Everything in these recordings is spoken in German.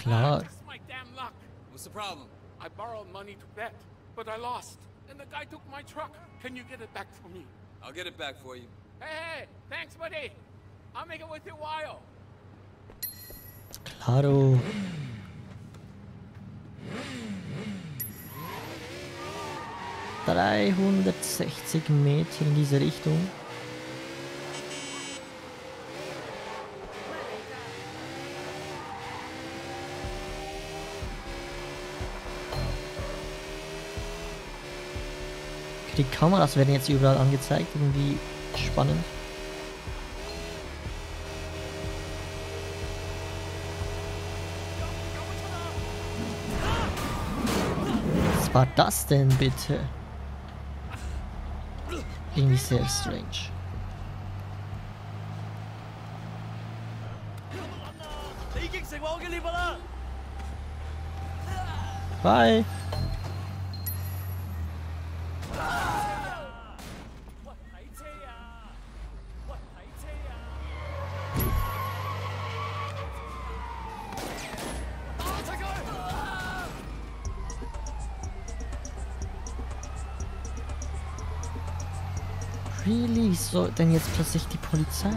Klar. My damn luck. What's the problem? I borrowed money to bet, but I lost. And the guy took my truck. Can you get it back for me? I'll get it back for you. Hey, thanks, buddy. I'll make it worth your while. Klaro. ...360 Meter in diese Richtung. Die Kameras werden jetzt überall angezeigt, irgendwie spannend. Was war das denn bitte? Irgendwie sehr strange. Bye. Really? Wieso denn jetzt plötzlich die Polizei?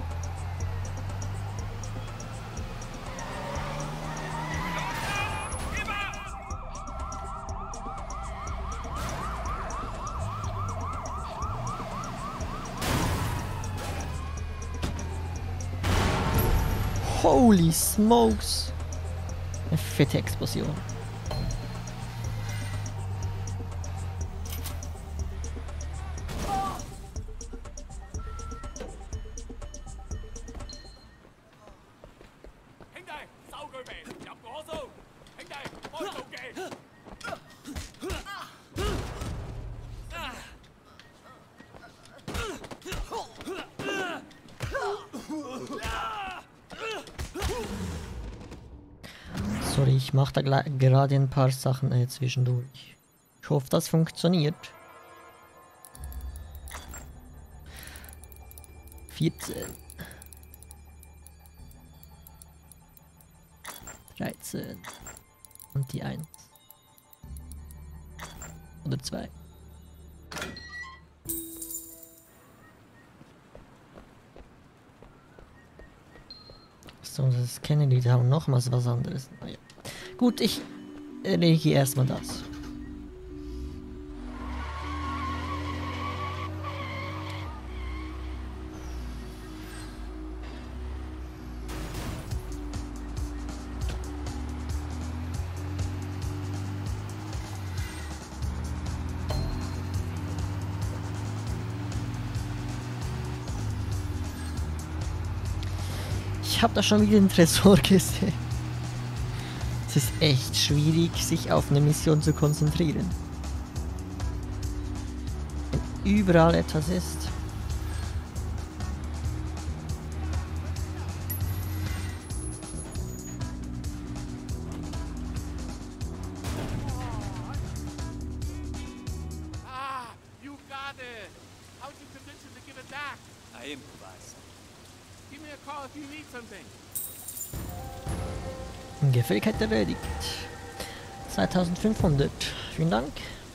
Holy smokes! Eine fette Explosion. Sorry, ich mache da gerade ein paar Sachen zwischendurch. Ich hoffe, das funktioniert. 14. 13. Und die 1. Oder 2. So, das Kennedy Town, nochmals was anderes. Naja. Gut, ich lege erstmal das. Ich habe da schon wieder den Tresor gesehen. Es ist echt schwierig, sich auf eine Mission zu konzentrieren. Wenn überall etwas ist. Ah, you got it. How'd you convince him to give it back? I improvise. Give me a call if you need something. Gefälligkeit erledigt. 2500. Vielen Dank.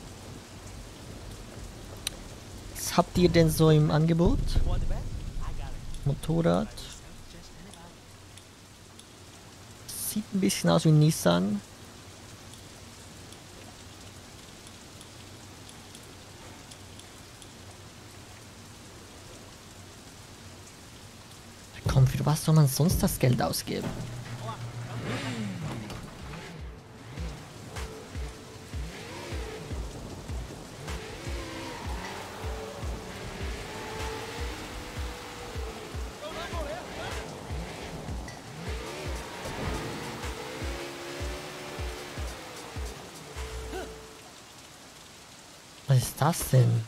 Was habt ihr denn so im Angebot? Motorrad. Sieht ein bisschen aus wie ein Nissan. Komm, für was soll man sonst das Geld ausgeben? Was ist das denn?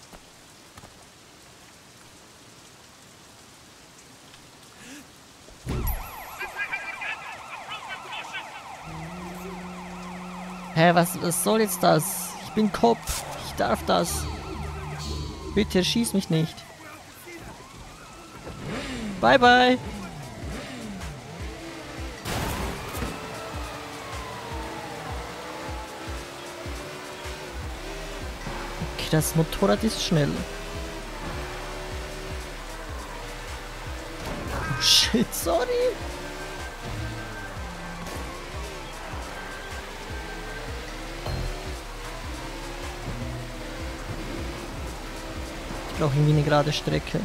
Hä, was soll jetzt das? Ich bin Kopf. Ich darf das. Bitte schieß mich nicht. Bye bye. das Motorrad ist schnell. Oh shit, sorry. Ich brauche irgendwie eine gerade Strecke.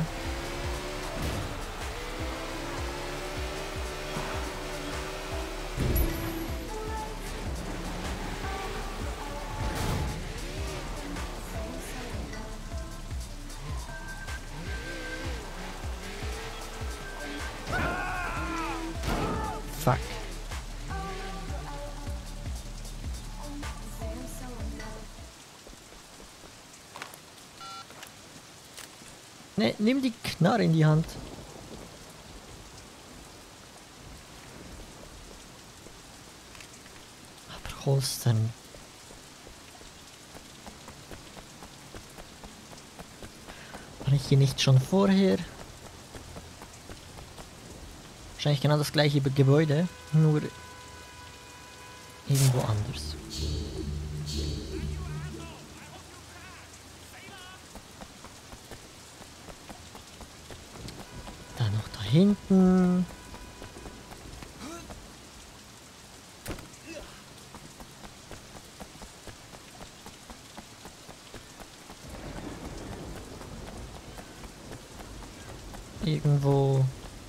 Fuck. Ne, nimm die Knarre in die Hand. Aber Holstern. War ich hier nicht schon vorher? Wahrscheinlich genau das gleiche Gebäude, nur irgendwo anders. Da noch da hinten. Irgendwo.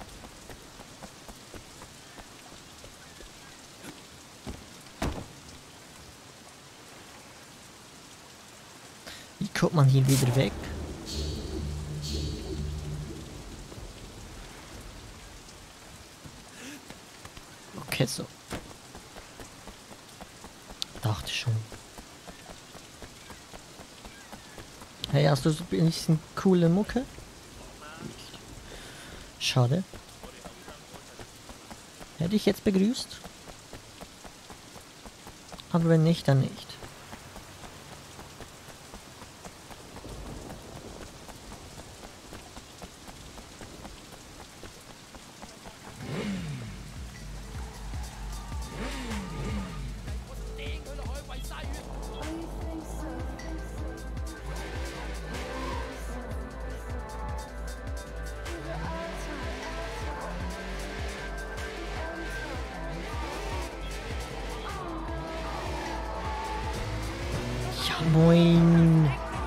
Wie kommt man hier wieder weg? Okay, so. Dachte schon. Hey, hast du so ein bisschen coole Mucke? Schade. Hätte ich jetzt begrüßt? Aber wenn nicht, dann nicht. Ja, moin.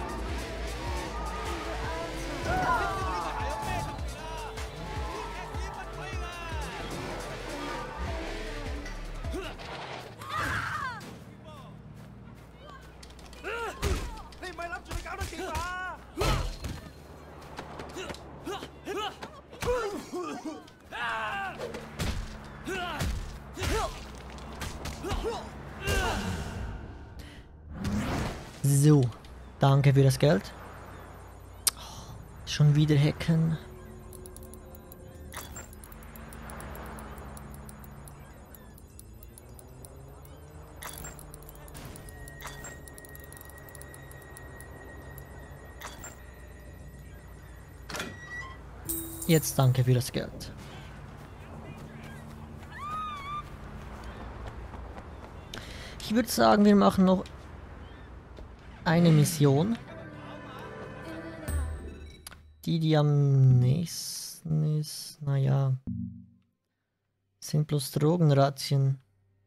So, danke für das Geld. Oh, schon wieder hacken. Jetzt danke für das Geld. Ich würde sagen, wir machen noch eine Mission. Die am nächsten ist, naja, sind bloß Drogenrazzien.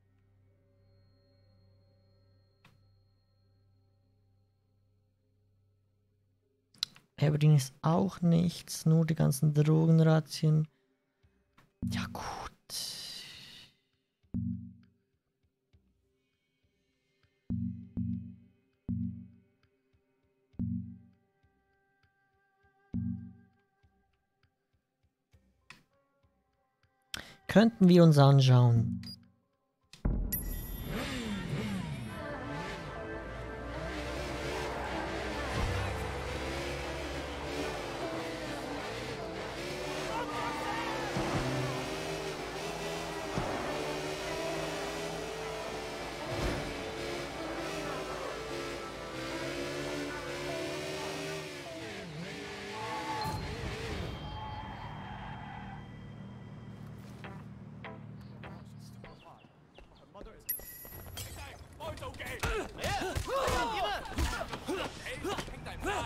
Aberdeen ist auch nichts, nur die ganzen Drogenrazzien. Ja gut. Könnten wir uns anschauen.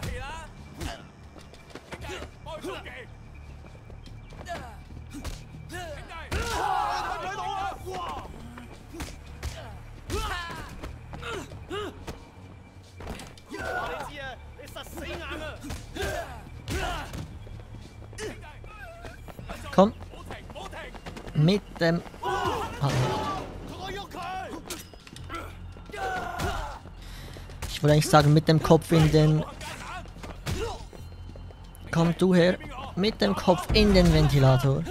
Komm. Mit dem... Halt nicht. Ich wollte eigentlich sagen, mit dem Kopf in den... Komm du her. Mit dem Kopf in den Ventilator.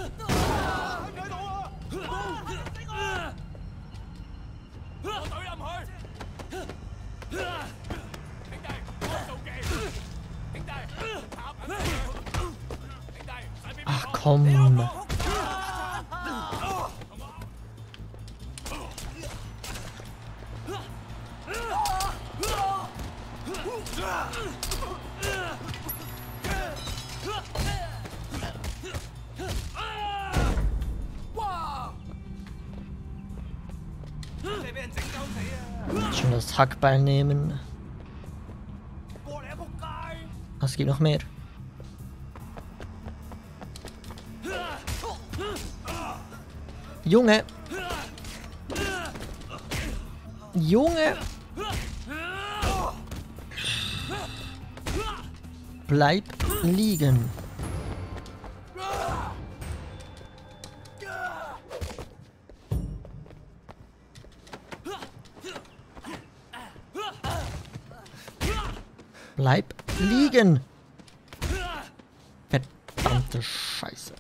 Ach komm. Schon das Hackbeil nehmen. Es gibt noch mehr. Junge! Junge! Bleib liegen! Bleib liegen! Verdammte Scheiße!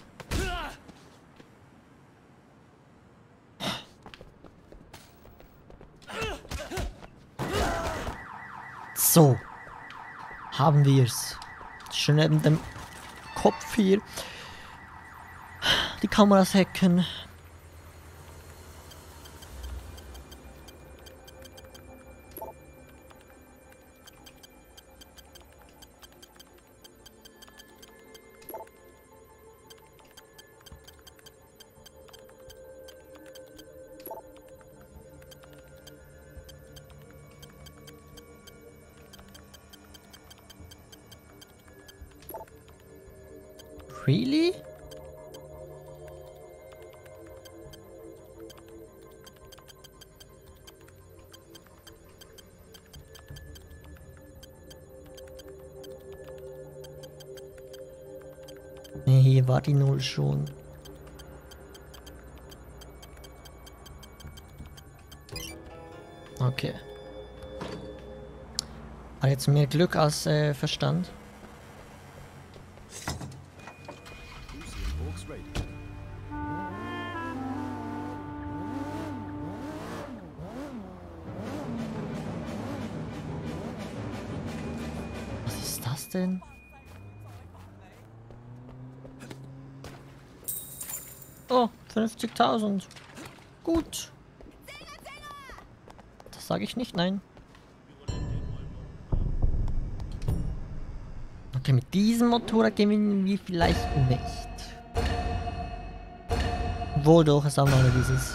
So, haben wir's. Schön neben dem Kopf hier. Die Kameras hacken. Really? Ne, hier war die Null schon. Okay. Hat jetzt mehr Glück als Verstand. Was ist das denn? Oh, 50.000. Gut. Das sage ich nicht, nein. Okay, mit diesem Motorrad gewinnen wir vielleicht nicht. Wohl doch, es ist auch noch dieses.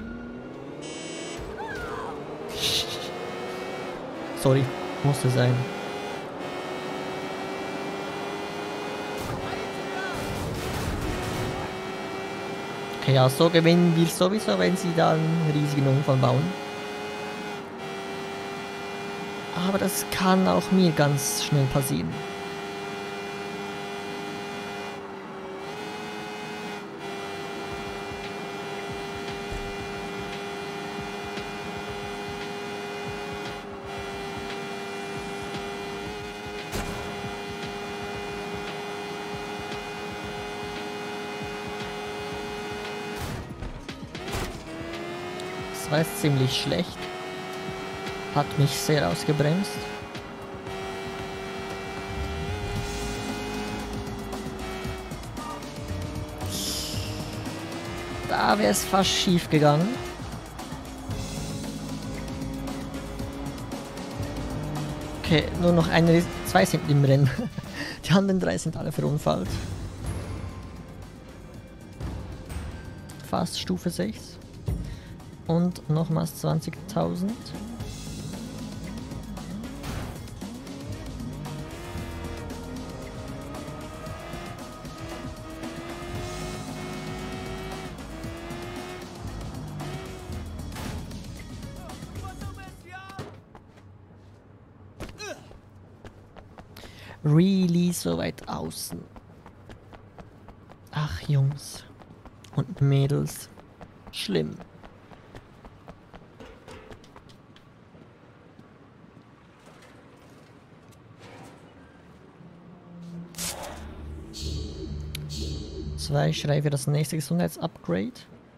Sorry, musste sein. Okay, ja, so gewinnen wir sowieso, wenn sie da einen riesigen Unfall bauen. Aber das kann auch mir ganz schnell passieren. Das war jetzt ziemlich schlecht. Hat mich sehr ausgebremst. Da wäre es fast schief gegangen. Okay, nur noch zwei sind im Rennen. Die anderen 3 sind alle verunfallt. Fast Stufe 6. Und nochmals 20.000. Really so weit außen. Ach, Jungs. Und Mädels. Schlimm. Zwei Schrei für das nächste Gesundheitsupgrade.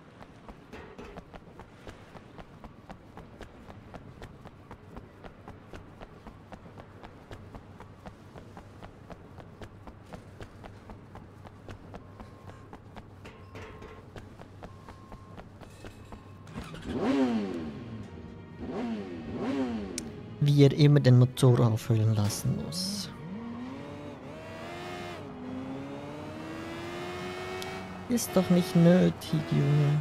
Wie er immer den Motor auffüllen lassen muss. Ist doch nicht nötig, Junge.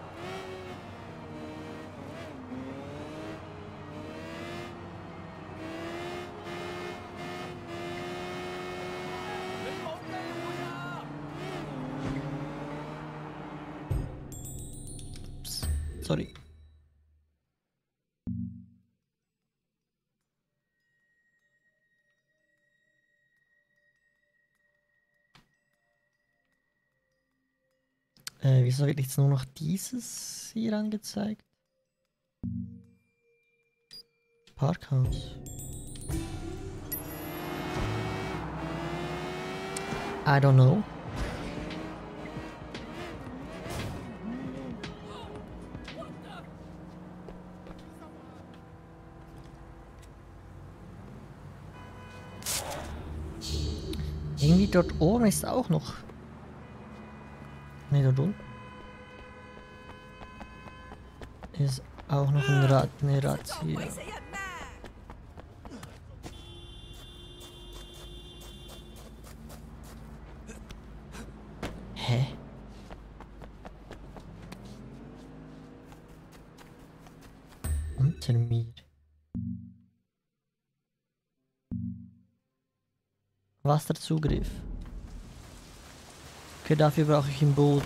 Ups, sorry. Wieso wird jetzt nur noch dieses hier angezeigt? Parkhaus. I don't know. Irgendwie dort oben ist auch noch. Ne, dort unten ist auch noch ein Rad, eine Razzia. Hä? Unter mir. Wasserzugriff. Okay, dafür brauche ich ein Boot.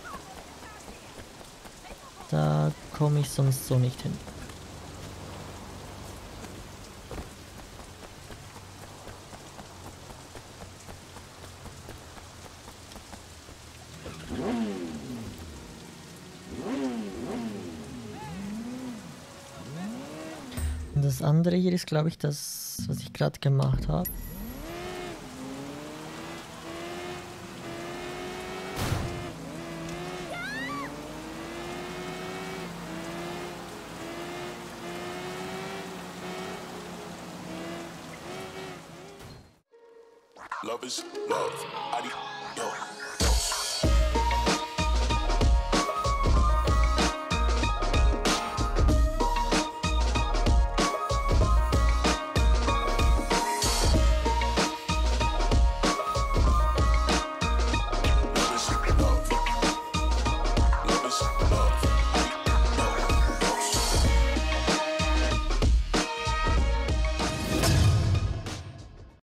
Da komme ich sonst so nicht hin. Und das andere hier ist, glaube ich, das, was ich gerade gemacht habe. Love is love.